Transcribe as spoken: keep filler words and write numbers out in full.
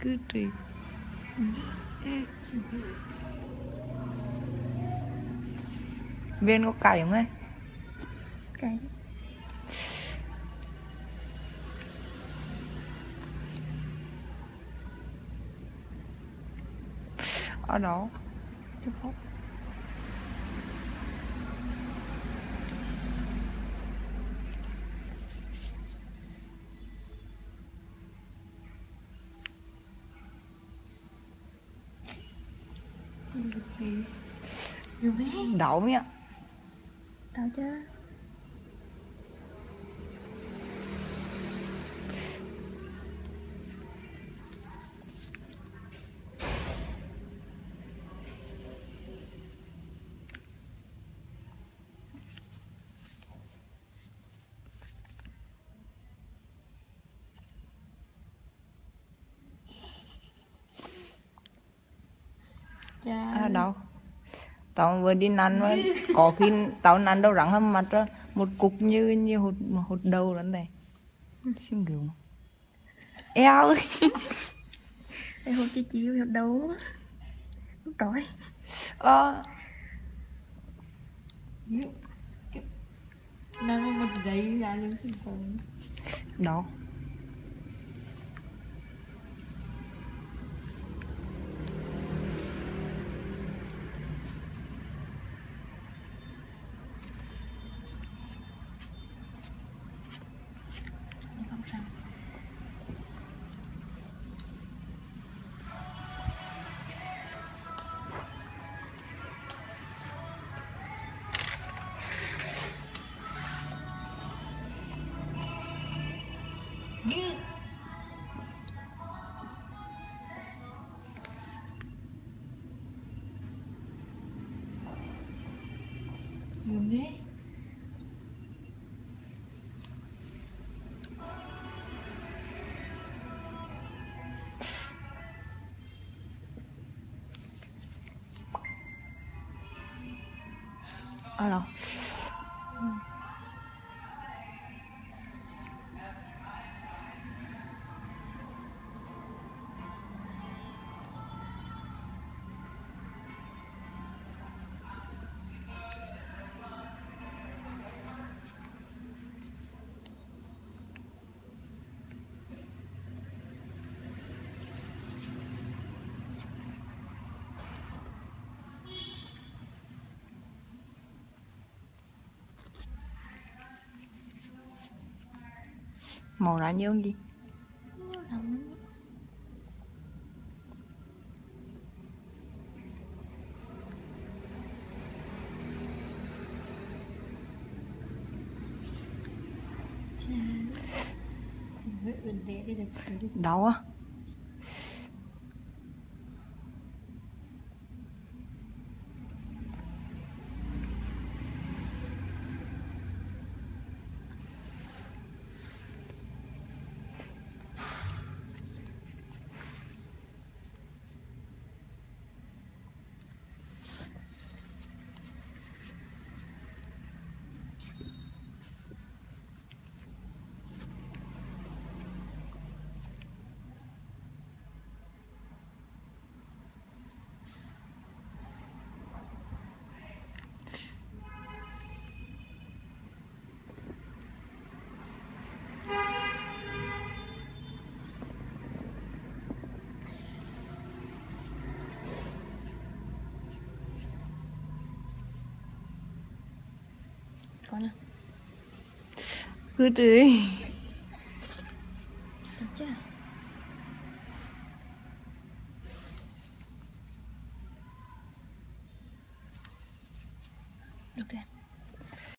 cứ trì viên có cày không ấy? Cày. Ở đó chúc phúc. Dùng đi. Đậu nhá. Tao chứ. À, đâu tao vừa đi năn mà có khi tao năn đâu rắn hâm mặt ra một cục như như hột hột đầu đó này xin gửi eo ơi. Đây hột chi chi hột đầu trói Ờ làm một giấy ra luôn xin cùng đâu không sao. Dùng đi. ở đâu màu ra nhiêu gì đâu á con nè cứ đi được chưa được rồi.